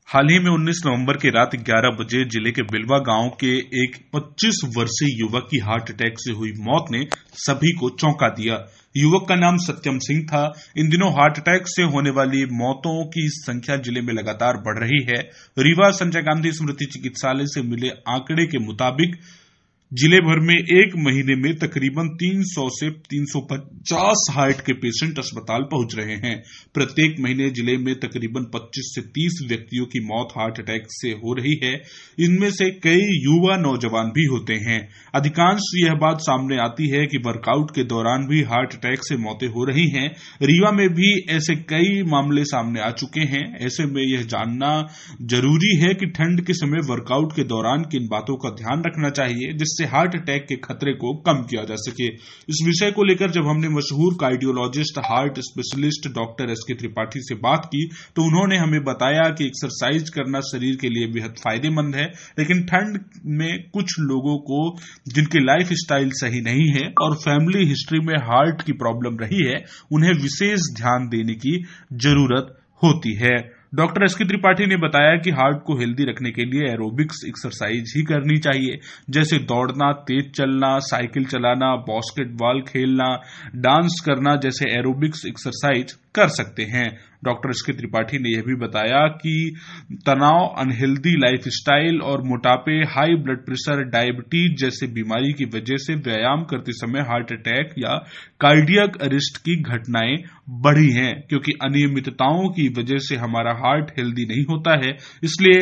हाल ही में 19 नवंबर की रात 11 बजे जिले के बिलवा गांव के एक 25 वर्षीय युवक की हार्ट अटैक से हुई मौत ने सभी को चौंका दिया। युवक का नाम सत्यम सिंह था। इन दिनों हार्ट अटैक से होने वाली मौतों की संख्या जिले में लगातार बढ़ रही है। रीवा संजय गांधी स्मृति चिकित्सालय से मिले आंकड़े के मुताबिक जिले भर में एक महीने में तकरीबन 300 से 350 हार्ट के पेशेंट अस्पताल पहुंच रहे हैं। प्रत्येक महीने जिले में तकरीबन 25 से 30 व्यक्तियों की मौत हार्ट अटैक से हो रही है। इनमें से कई युवा नौजवान भी होते हैं। अधिकांश यह बात सामने आती है कि वर्कआउट के दौरान भी हार्ट अटैक से मौतें हो रही हैं। रीवा में भी ऐसे कई मामले सामने आ चुके हैं। ऐसे में यह जानना जरूरी है कि ठंड के समय वर्कआउट के दौरान किन बातों का ध्यान रखना चाहिए जिससे हार्ट अटैक के खतरे को कम किया जा सके। इस विषय को लेकर जब हमने मशहूर cardiologist heart specialist doctor SK Tripathi से बात की तो उन्होंने हमें बताया कि एक्सरसाइज करना शरीर के लिए बेहद फायदेमंद है, लेकिन ठंड में कुछ लोगों को जिनकी लाइफ स्टाइल सही नहीं है और फैमिली हिस्ट्री में हार्ट की प्रॉब्लम रही है, उन्हें विशेष ध्यान देने की जरूरत होती है। डॉक्टर एसके त्रिपाठी ने बताया कि हार्ट को हेल्दी रखने के लिए एरोबिक्स एक्सरसाइज ही करनी चाहिए, जैसे दौड़ना, तेज चलना, साइकिल चलाना, बास्केटबॉल खेलना, डांस करना जैसे एरोबिक्स एक्सरसाइज कर सकते हैं। डॉक्टर एसके त्रिपाठी ने यह भी बताया कि तनाव, अनहेल्दी लाइफस्टाइल और मोटापे, हाई ब्लड प्रेशर, डायबिटीज जैसे बीमारी की वजह से व्यायाम करते समय हार्ट अटैक या कार्डियक अरेस्ट की घटनाएं बढ़ी हैं, क्योंकि अनियमितताओं की वजह से हमारा हार्ट हेल्दी नहीं होता है। इसलिए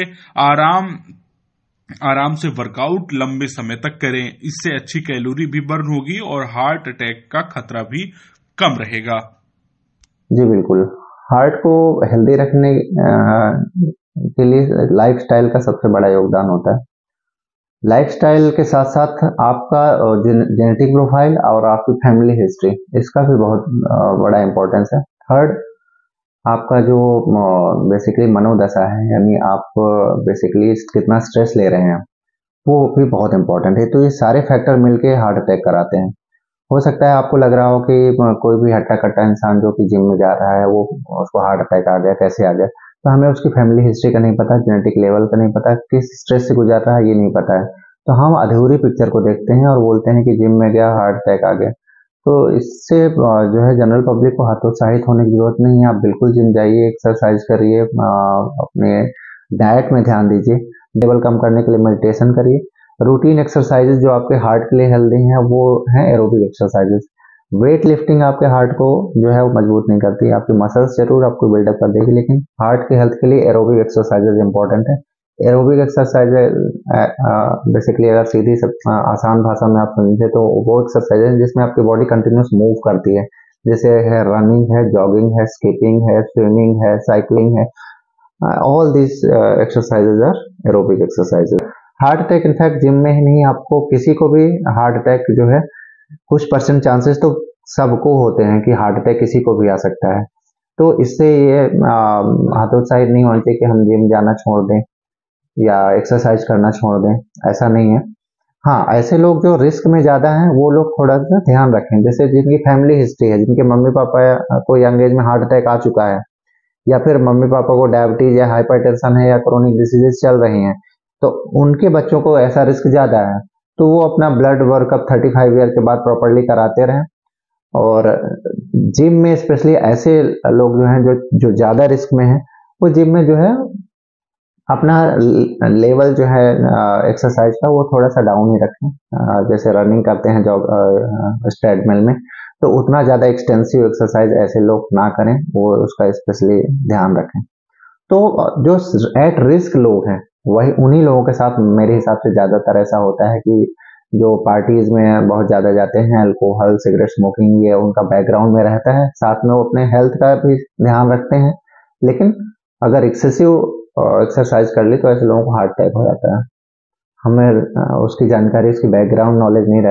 आराम से वर्कआउट लंबे समय तक करें। इससे अच्छी कैलोरी भी बर्न होगी और हार्ट अटैक का खतरा भी कम रहेगा। जी बिल्कुल। हार्ट को हेल्दी रखने के लिए लाइफस्टाइल का सबसे बड़ा योगदान होता है। लाइफस्टाइल के साथ साथ आपका जेनेटिक प्रोफाइल और आपकी फैमिली हिस्ट्री, इसका भी बहुत बड़ा इम्पोर्टेंस है। थर्ड, आपका जो बेसिकली मनोदशा है, यानी आप बेसिकली कितना स्ट्रेस ले रहे हैं, वो भी बहुत इंपॉर्टेंट है। तो ये सारे फैक्टर मिलके हार्ट अटैक कराते हैं। हो सकता है आपको लग रहा हो कि कोई भी हट्टा कट्टा इंसान जो कि जिम में जा रहा है, वो उसको हार्ट अटैक आ गया, कैसे आ गया। तो हमें उसकी फैमिली हिस्ट्री का नहीं पता, जेनेटिक लेवल का नहीं पता, किस स्ट्रेस से गुजर रहा है ये नहीं पता है। तो हम अधूरी पिक्चर को देखते हैं और बोलते हैं कि जिम में गया, हार्ट अटैक आ गया। तो इससे जो है जनरल पब्लिक को हतोत्साहित होने की जरूरत नहीं है। आप बिल्कुल जिम जाइए, एक्सरसाइज करिए, अपने डाइट में ध्यान दीजिए, लेवल कम करने के लिए मेडिटेशन करिए। रूटीन एक्सरसाइजेज जो आपके हार्ट के लिए हेल्दी हैं वो हैं एरोबिक एक्सरसाइजेज। वेट लिफ्टिंग आपके हार्ट को जो है वो मजबूत नहीं करती, आपकी मसल्स जरूर आपको बिल्डअप कर देगी, लेकिन हार्ट के हेल्थ के लिए एरोबिक एक्सरसाइजेज इंपॉर्टेंट है। एरोबिक एक्सरसाइज बेसिकली अगर सीधी आसान भाषा में आप समझे तो वो एक्सरसाइज है जिसमें आपकी बॉडी कंटिन्यूस मूव करती है, जैसे है रनिंग है, जॉगिंग है, स्कीपिंग है, स्विमिंग है, साइकिलिंग है। All this exercises are aerobic exercises. Heart attack in fact gym में ही नहीं, आपको किसी को भी हार्ट अटैक जो है कुछ परसेंट चांसेस तो सबको होते हैं कि हार्ट अटैक किसी को भी आ सकता है। तो इससे ये हतोत्साहित नहीं होना चाहिए कि हम जिम जाना छोड़ दें या एक्सरसाइज करना छोड़ दें, ऐसा नहीं है। हाँ, ऐसे लोग जो रिस्क में ज्यादा हैं वो लोग थोड़ा सा ध्यान रखें, जैसे जिनकी फैमिली हिस्ट्री है, जिनके मम्मी पापा को यंग एज में हार्ट अटैक आ चुका है, या फिर मम्मी पापा को डायबिटीज या हाइपरटेंशन है या क्रोनिक डिसीजेस चल रही हैं, तो उनके बच्चों को ऐसा रिस्क ज्यादा है। तो वो अपना ब्लड वर्कअप 35 ईयर के बाद प्रॉपरली कराते रहें। और जिम में स्पेशली ऐसे लोग जो हैं जो ज्यादा रिस्क में हैं, वो जिम में जो है अपना लेवल जो है एक्सरसाइज का वो थोड़ा सा डाउन ही रखें। जैसे रनिंग करते हैं जॉग ट्रेडमिल में, तो उतना ज्यादा एक्सटेंसिव एक्सरसाइज ऐसे लोग ना करें, वो उसका स्पेशली ध्यान रखें। तो जो एट रिस्क लोग हैं वही उन्हीं लोगों के साथ मेरे हिसाब से ज्यादातर ऐसा होता है कि जो पार्टीज में बहुत ज्यादा जाते हैं, अल्कोहल, सिगरेट स्मोकिंग ये उनका बैकग्राउंड में रहता है, साथ में वो अपने हेल्थ का भी ध्यान रखते हैं, लेकिन अगर एक्सेसिव एक्सरसाइज कर ली तो ऐसे लोगों को हार्ट अटैक हो जाता है। हमें उसकी जानकारी, उसकी बैकग्राउंड नॉलेज नहीं रहती।